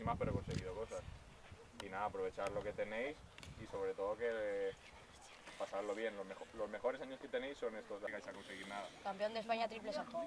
más, pero he conseguido cosas. Y nada, aprovechar lo que tenéis y sobre todo que pasarlo bien. Los mejores años que tenéis son estos, no vais a conseguir nada. Campeón de España triple salto.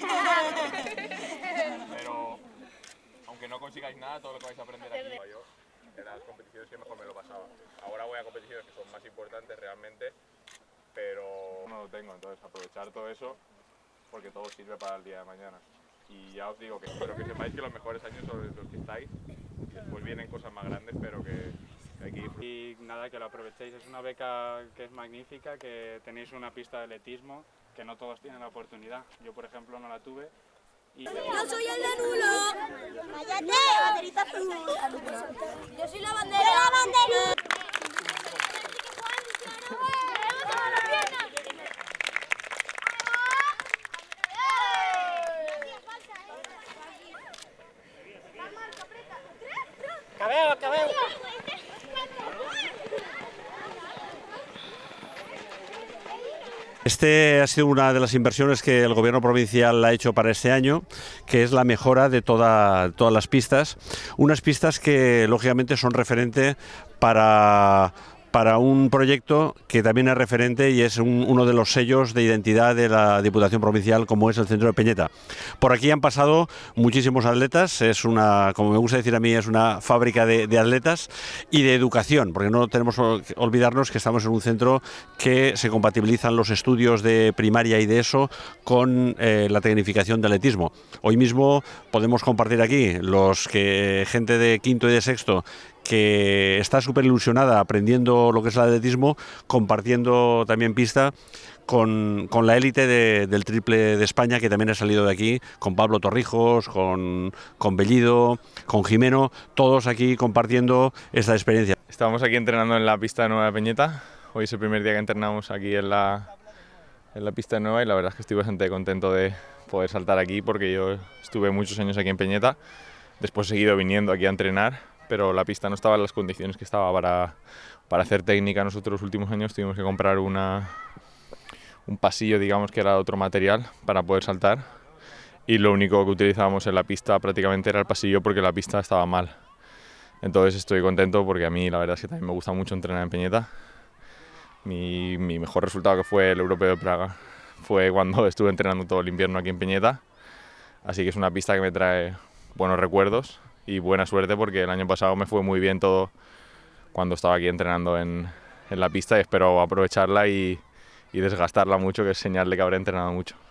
Pero aunque no consigáis nada, todo lo que vais a aprender aquí, yo en las competiciones que mejor me lo pasaba. Ahora voy a competiciones que son más importantes realmente, pero no lo tengo, entonces aprovechar todo eso porque todo sirve para el día de mañana. Y ya os digo que espero que sepáis que los mejores años son los que estáis y después vienen cosas más grandes, pero que hay que disfrutar. Y nada, que lo aprovechéis, es una beca que es magnífica, que tenéis una pista de atletismo, que no todos tienen la oportunidad. Yo, por ejemplo, no la tuve. Y... Yo soy el de nulo. Cállate, banderita azul. Yo soy la bandera. ¡Yo la bandera! Cabeo, cabeo. Este ha sido una de las inversiones que el gobierno provincial ha hecho para este año, que es la mejora de todas las pistas. Unas pistas que lógicamente son referente para un proyecto que también es referente y es uno de los sellos de identidad de la Diputación Provincial, como es el Centro de Peñeta. Por aquí han pasado muchísimos atletas, es una, como me gusta decir a mí, es una fábrica de atletas y de educación, porque no tenemos que olvidarnos que estamos en un centro que se compatibilizan los estudios de primaria y de ESO con la tecnificación de atletismo. Hoy mismo podemos compartir aquí gente de quinto y de sexto que está súper ilusionada aprendiendo lo que es el atletismo, compartiendo también pista con la élite del triple de España, que también ha salido de aquí, con Pablo Torrijos, con Bellido, con Jimeno, todos aquí compartiendo esta experiencia. Estamos aquí entrenando en la pista nueva de Peñeta. Hoy es el primer día que entrenamos aquí en la pista nueva y la verdad es que estoy bastante contento de poder saltar aquí porque yo estuve muchos años aquí en Peñeta, después he seguido viniendo aquí a entrenar, pero la pista no estaba en las condiciones que estaba para hacer técnica. Nosotros los últimos años tuvimos que comprar un pasillo, digamos, que era otro material para poder saltar y lo único que utilizábamos en la pista prácticamente era el pasillo porque la pista estaba mal. Entonces estoy contento porque a mí la verdad es que también me gusta mucho entrenar en Peñeta. Mi mejor resultado, que fue el Europeo de Praga, fue cuando estuve entrenando todo el invierno aquí en Peñeta, así que es una pista que me trae buenos recuerdos y buena suerte porque el año pasado me fue muy bien todo cuando estaba aquí entrenando en la pista y espero aprovecharla y desgastarla mucho, que es señal de que habré entrenado mucho.